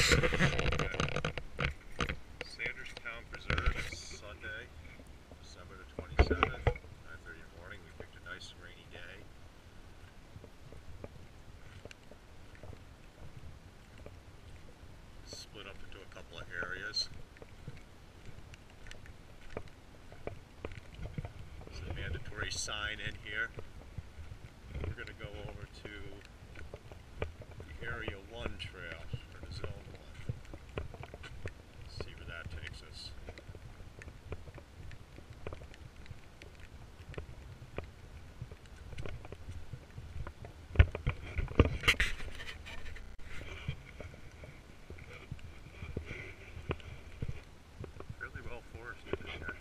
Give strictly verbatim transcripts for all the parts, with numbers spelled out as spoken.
Sanders Town Preserve, Sunday, December the twenty-seventh, nine thirty in the morning. We picked a nice rainy day. Split up into a couple of areas. There's a mandatory sign in here. We're going to go over to the Area one trail, or the Zone one. See where that takes us. Fairly well forested in here.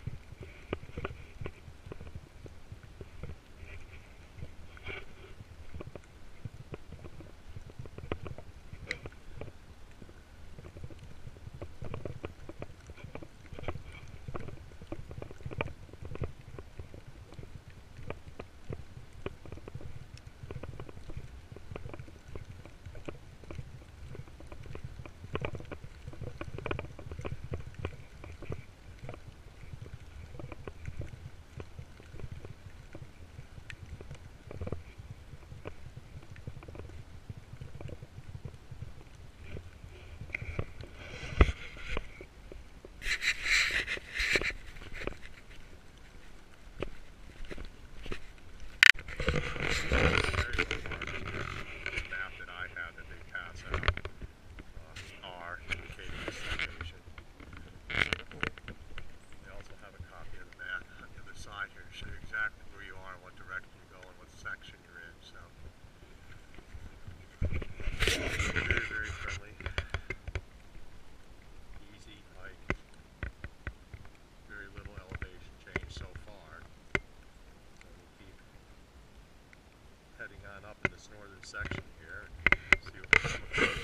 Up in this northern section here, see what we come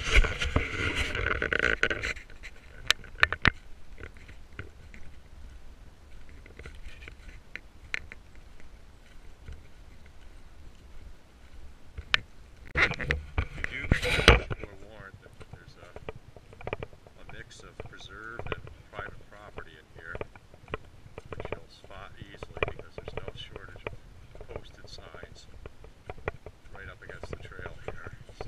You do forewarned that there's a, a mix of preserved and private property in here, which you'll spot easily because there's no shortage of posted signs right up against the trail here. So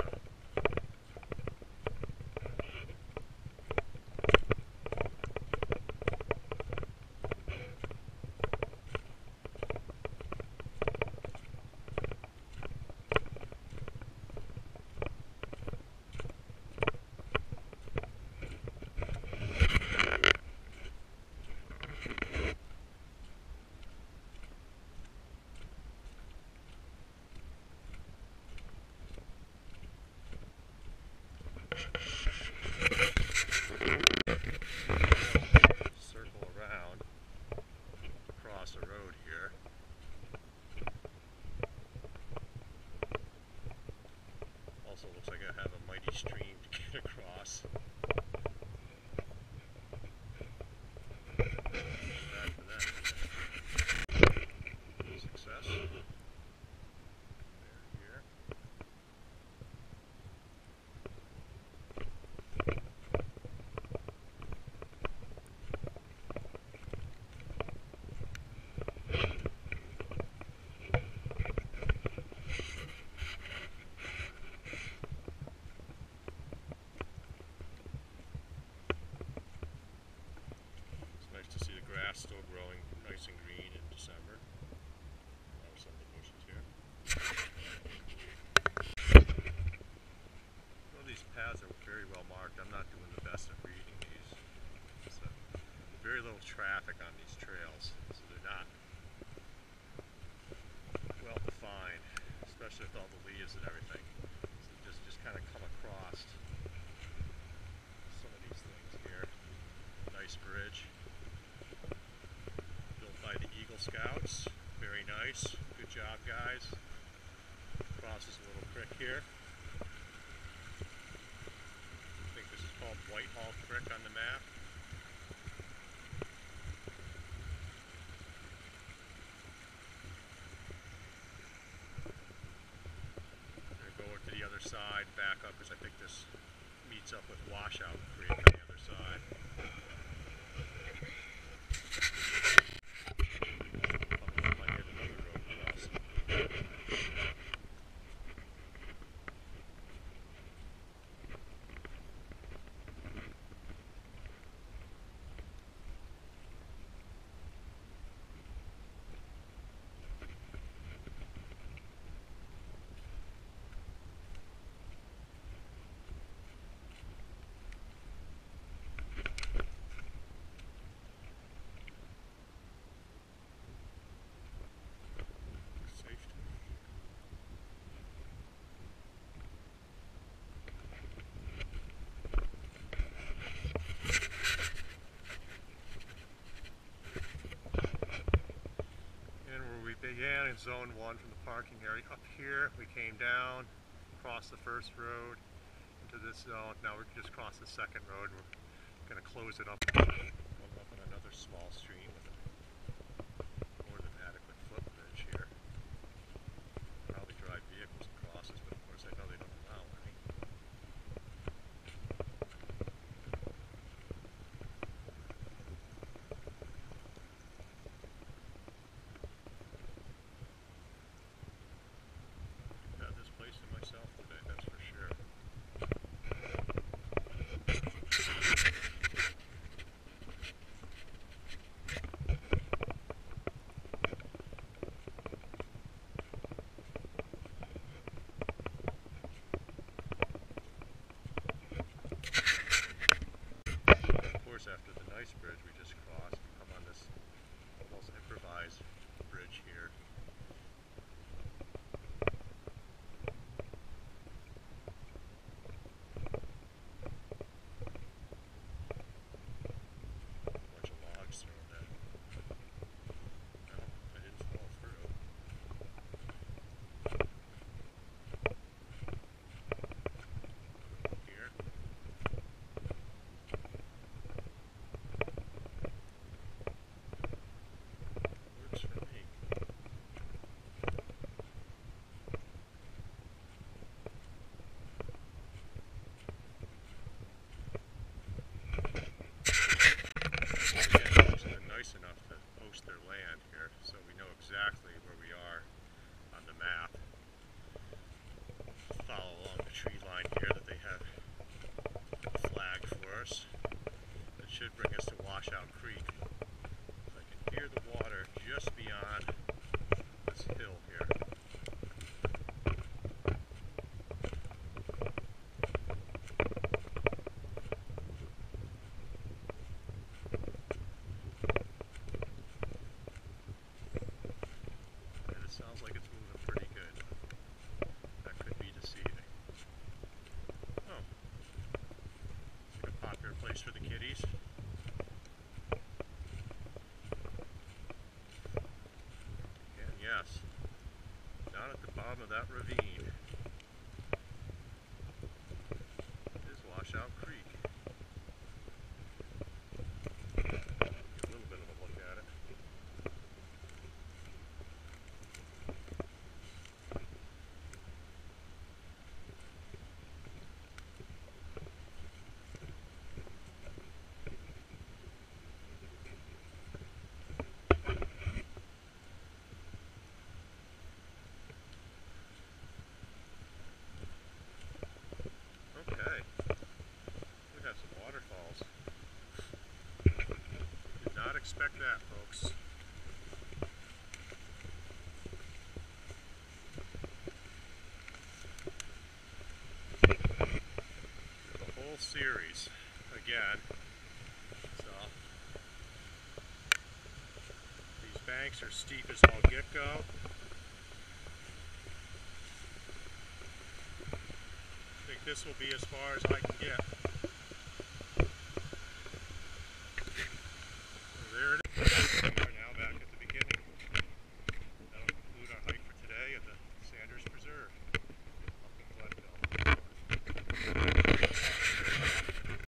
circle around across the road here. Also looks like I have a mighty stream to get across. Back for that. Success. There, here. To see the grass still growing nice and green in December. There's some of the bushes here. Well, these paths are very well marked. I'm not doing the best at reading these. So, very little traffic on these trails, so they're not well defined, especially with all the leaves and everything. So you just, just kind of come across some of these things here. Nice bridge. By the Eagle Scouts. Very nice. Good job, guys. Crosses a little creek here. I think this is called Whitehall Creek on the map. We're going to go to the other side, back up, because I think this meets meets up with Washout Creek on the other side. I might hit another road cross. Began in zone one from the parking area up here. We came down, crossed the first road into this zone. Now we just crossed the second road. We're going to close it up. Going up on another small stream with a more than adequate footbridge here. Probably drive vehicles across this, but of course I know they don't allow any. Myself today, that's for sure. Of course, after the nice bridge we just crossed, we come on this almost improvised bridge here. Enough to post their land here, so we know exactly where we are on the map. Follow along the tree line here that they have flagged for us. That should bring us to Washout Creek. I can hear the water just beyond this hill here. Sounds like it's moving pretty good. That could be deceiving. Oh. It's like a popular place for the kiddies. And yes, down at the bottom of that ravine is Washout Creek. Get a little bit of a look at it. Okay, we have some waterfalls. Did not expect that, folks. The whole series again. So these banks are steep as all get-go. I think this will be as far as I can get.